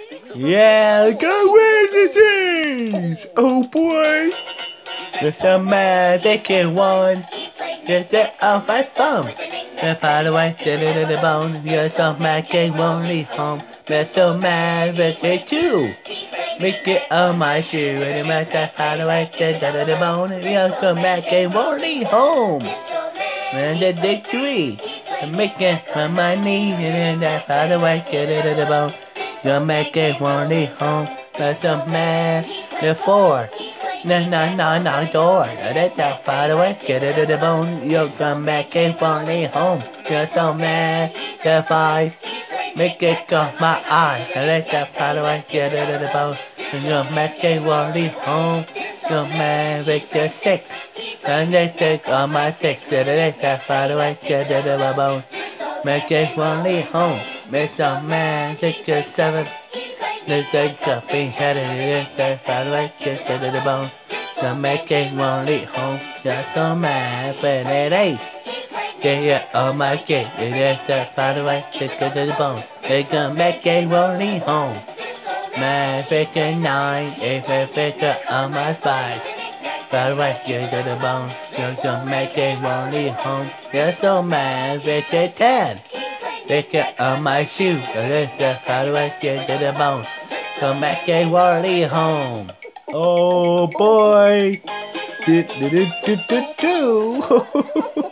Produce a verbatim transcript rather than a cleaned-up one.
Yeah, go where this is! Oh boy! There's a magic in one. Get it off my thumb. The part away, get it in the bone. You're so magic, won't leave home. There's so magic too. Make it on my shoe. And the magic part away, get it in the bone. You're so magic, won't leave home. And the dick tree. Make it on my knee. And then that part away, get it in the bone. You're magic, won't leave home. There's so magic four. No, no, no, no, door. Let that far away, get it to the bone. You'll come back and find me home. You're so mad, the five. Make it go my eye. Let that far away, get it to the bone. And you're back and won't leave home. You're mad, make the six. And they take on my six. Let that far away, get it to the bone. Make it won't leave home. Make some man, take the seven. Let's take up and head it, let's far away, get to the bone. So make it won't leave home. You're so mad when it ain't. Get it on my gate, let's far away, get to the bone. They can make it won't leave home. My freaking nine, if I figure on my spine. Far away, get to the bone. You're so make it won't leave home. You're so mad, freaking ten. Pick it on my shoe, let's far away, get to the bone. Come back and Wally home. Oh boy! Do do do do do do.